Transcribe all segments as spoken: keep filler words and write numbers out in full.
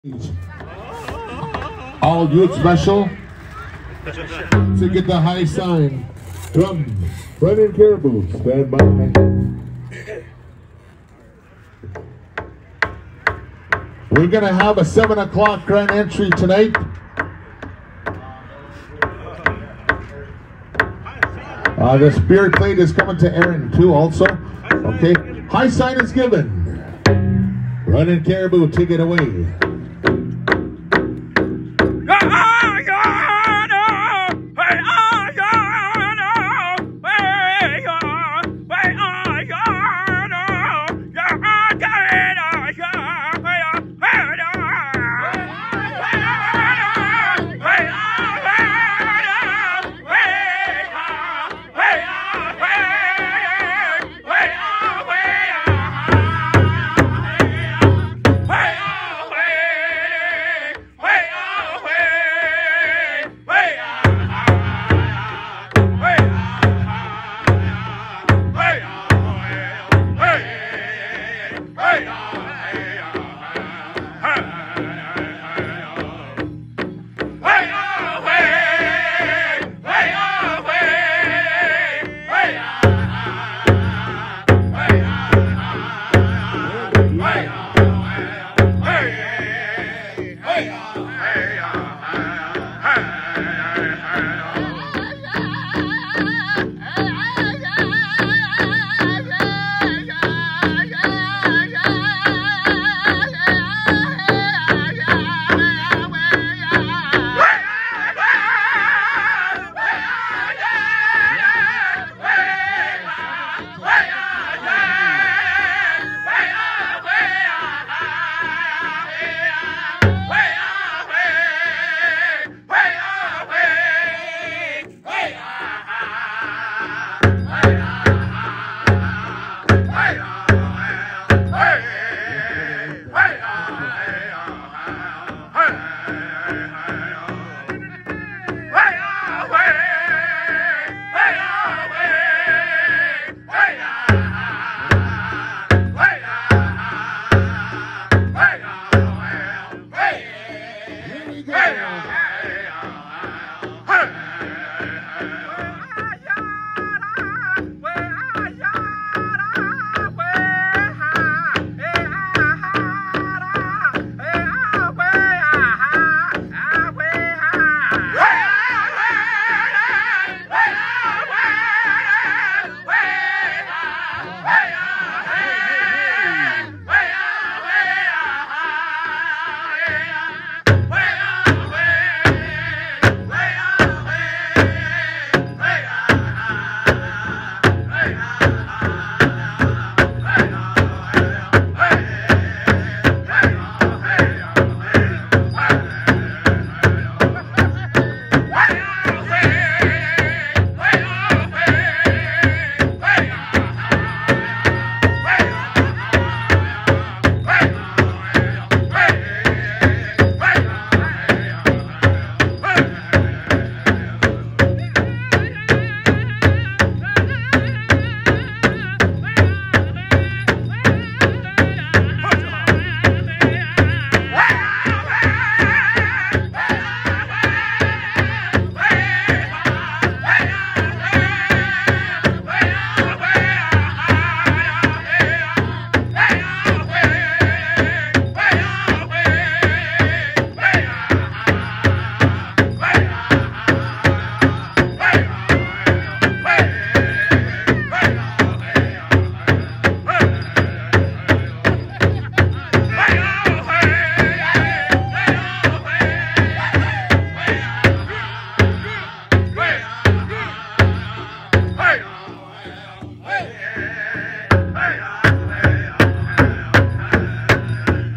All youth special to get the high sign. Drum, Brennan Caribou, stand by. We're going to have a seven o'clock grand entry tonight. Uh, the spirit plate is coming to Aaron too also. Okay, high sign is given. Brennan Caribou, take it away.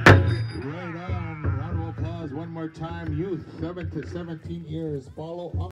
Time, youth, seven to seventeen years, follow up.